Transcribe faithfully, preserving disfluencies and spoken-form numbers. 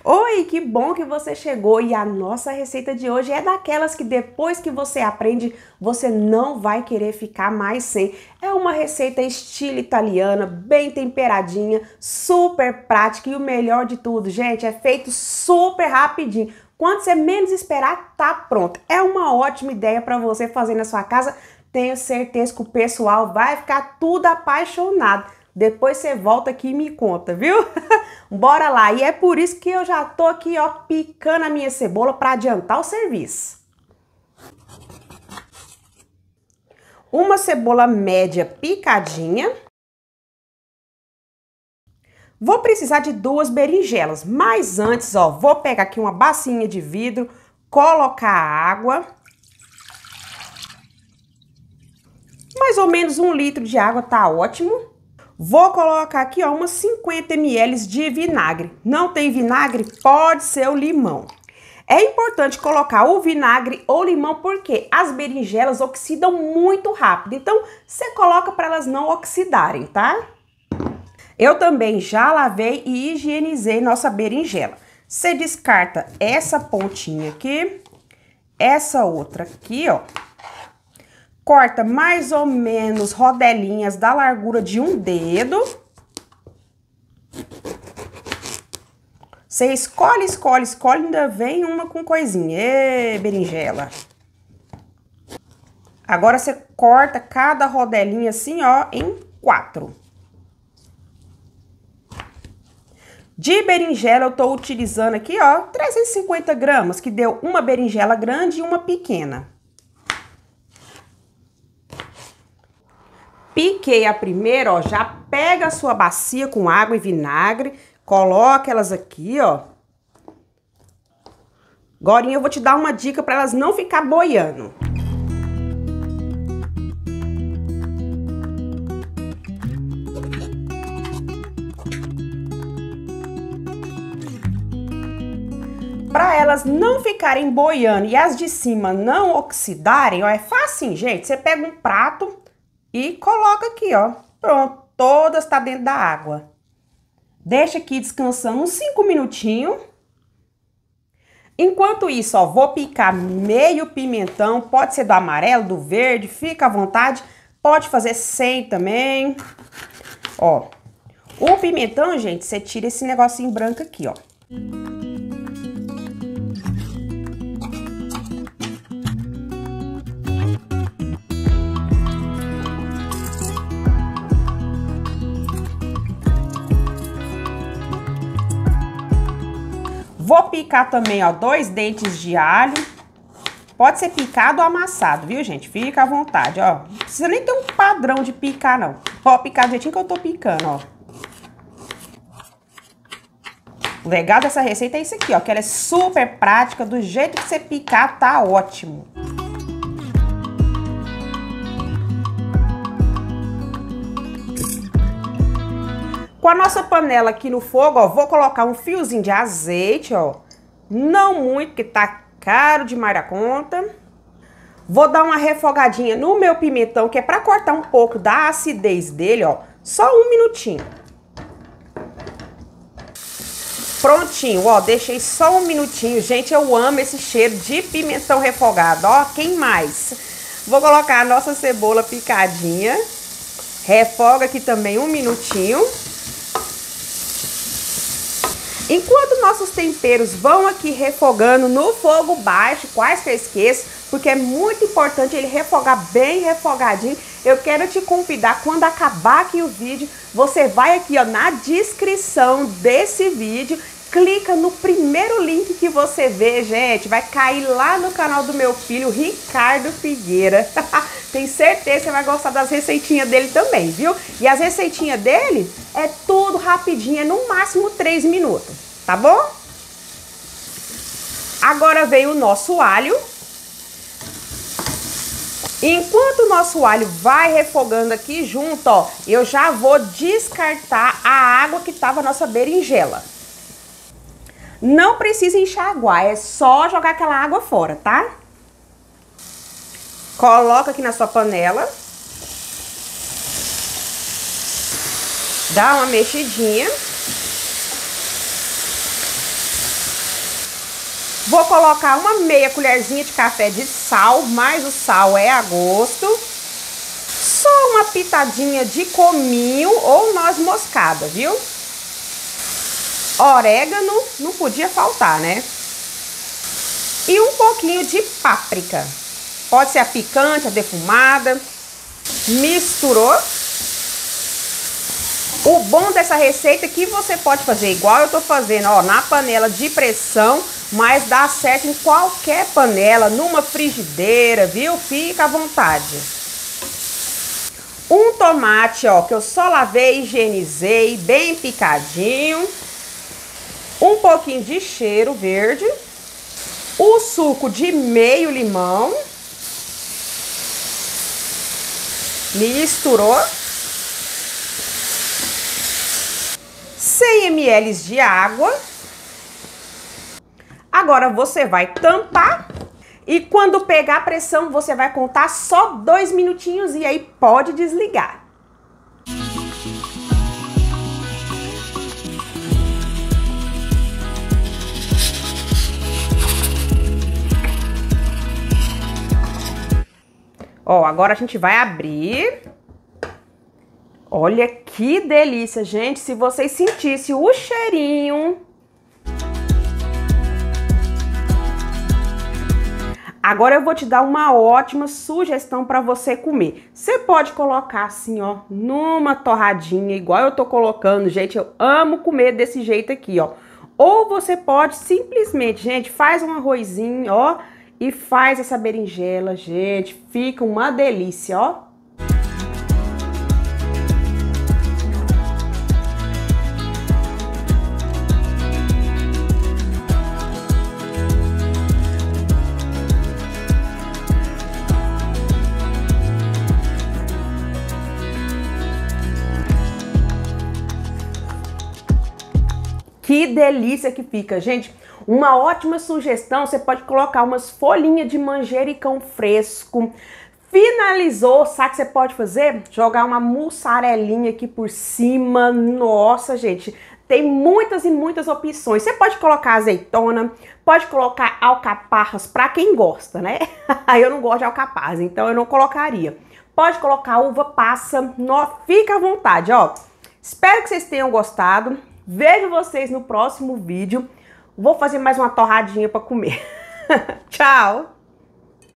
Oi, que bom que você chegou e a nossa receita de hoje é daquelas que depois que você aprende, você não vai querer ficar mais sem. É uma receita estilo italiana, bem temperadinha, super prática e o melhor de tudo, gente, é feito super rapidinho. Quando você menos esperar, tá pronto. É uma ótima ideia para você fazer na sua casa. Tenho certeza que o pessoal vai ficar tudo apaixonado. Depois você volta aqui e me conta, viu? Bora lá! E é por isso que eu já tô aqui, ó, picando a minha cebola para adiantar o serviço. Uma cebola média picadinha. Vou precisar de duas berinjelas, mas antes, ó, vou pegar aqui uma bacinha de vidro, colocar água. Mais ou menos um litro de água tá ótimo. Vou colocar aqui, ó, umas cinquenta mililitros de vinagre. Não tem vinagre? Pode ser o limão. É importante colocar o vinagre ou limão porque as berinjelas oxidam muito rápido. Então, você coloca para elas não oxidarem, tá? Eu também já lavei e higienizei nossa berinjela. Você descarta essa pontinha aqui, essa outra aqui, ó. Corta mais ou menos rodelinhas da largura de um dedo. Você escolhe, escolhe, escolhe, ainda vem uma com coisinha. Ê, berinjela. Agora você corta cada rodelinha assim, ó, em quatro. De berinjela eu tô utilizando aqui, ó, trezentos e cinquenta gramas, que deu uma berinjela grande e uma pequena. Piquei a primeira, ó, já pega a sua bacia com água e vinagre, coloca elas aqui, ó. Agora eu vou te dar uma dica para elas não ficar boiando. Para elas não ficarem boiando e as de cima não oxidarem, ó, é fácil, gente. Você pega um prato e coloca aqui, ó. Pronto, todas tá dentro da água. Deixa aqui descansando uns cinco minutinhos. Enquanto isso, ó, vou picar meio pimentão. Pode ser do amarelo, do verde, fica à vontade. Pode fazer sem também. Ó, o pimentão, gente, você tira esse negocinho branco aqui, ó. Vou picar também, ó, dois dentes de alho. Pode ser picado ou amassado, viu, gente? Fica à vontade, ó. Não precisa nem ter um padrão de picar, não. Ó, picar do jeitinho que eu tô picando, ó. O legal dessa receita é isso aqui, ó, que ela é super prática. Do jeito que você picar, tá ótimo. Com a nossa panela aqui no fogo, ó, vou colocar um fiozinho de azeite, ó. Não muito, porque tá caro demais a conta. Vou dar uma refogadinha no meu pimentão, que é pra cortar um pouco da acidez dele, ó. Só um minutinho. Prontinho, ó, deixei só um minutinho. Gente, eu amo esse cheiro de pimentão refogado, ó. Quem mais? Vou colocar a nossa cebola picadinha. Refoga aqui também um minutinho. Enquanto nossos temperos vão aqui refogando no fogo baixo, quase que eu esqueço, porque é muito importante ele refogar bem refogadinho. Eu quero te convidar, quando acabar aqui o vídeo, você vai aqui, ó, na descrição desse vídeo, clica no primeiro link que você vê, gente, vai cair lá no canal do meu filho, Ricardo Figueira. Tenho certeza que você vai gostar das receitinhas dele também, viu? E as receitinhas dele é tudo rapidinho, é no máximo três minutos, tá bom? Agora vem o nosso alho. Enquanto o nosso alho vai refogando aqui junto, ó, eu já vou descartar a água que tava na nossa berinjela. Não precisa enxaguar, é só jogar aquela água fora, tá? Coloca aqui na sua panela. Dá uma mexidinha. Vou colocar uma meia colherzinha de café de sal, mas o sal é a gosto. Só uma pitadinha de cominho ou noz moscada, viu? Orégano não podia faltar, né? E um pouquinho de páprica. Pode ser a picante, a defumada. Misturou. O bom dessa receita é que você pode fazer igual eu tô fazendo, ó, na panela de pressão, mas dá certo em qualquer panela, numa frigideira, viu? Fica à vontade. Um tomate, ó, que eu só lavei e higienizei, bem picadinho. Um pouquinho de cheiro verde. O suco de meio limão. Misturou. cem mililitros de água. Agora você vai tampar e quando pegar a pressão você vai contar só dois minutinhos e aí pode desligar. Ó, agora a gente vai abrir. Olha que delícia, gente. Se vocês sentissem o cheirinho. Agora eu vou te dar uma ótima sugestão para você comer. Você pode colocar assim, ó, numa torradinha, igual eu tô colocando, gente. Eu amo comer desse jeito aqui, ó. Ou você pode simplesmente, gente, faz um arrozinho, ó, e faz essa berinjela, gente. Fica uma delícia, ó. Que delícia que fica, gente. Uma ótima sugestão, você pode colocar umas folhinhas de manjericão fresco. Finalizou, sabe o que você pode fazer? Jogar uma mussarelinha aqui por cima. Nossa, gente, tem muitas e muitas opções. Você pode colocar azeitona, pode colocar alcaparras, pra quem gosta, né? Eu não gosto de alcaparras, então eu não colocaria. Pode colocar uva passa, no, fica à vontade, ó. Espero que vocês tenham gostado. Vejo vocês no próximo vídeo. Vou fazer mais uma torradinha para comer. Tchau!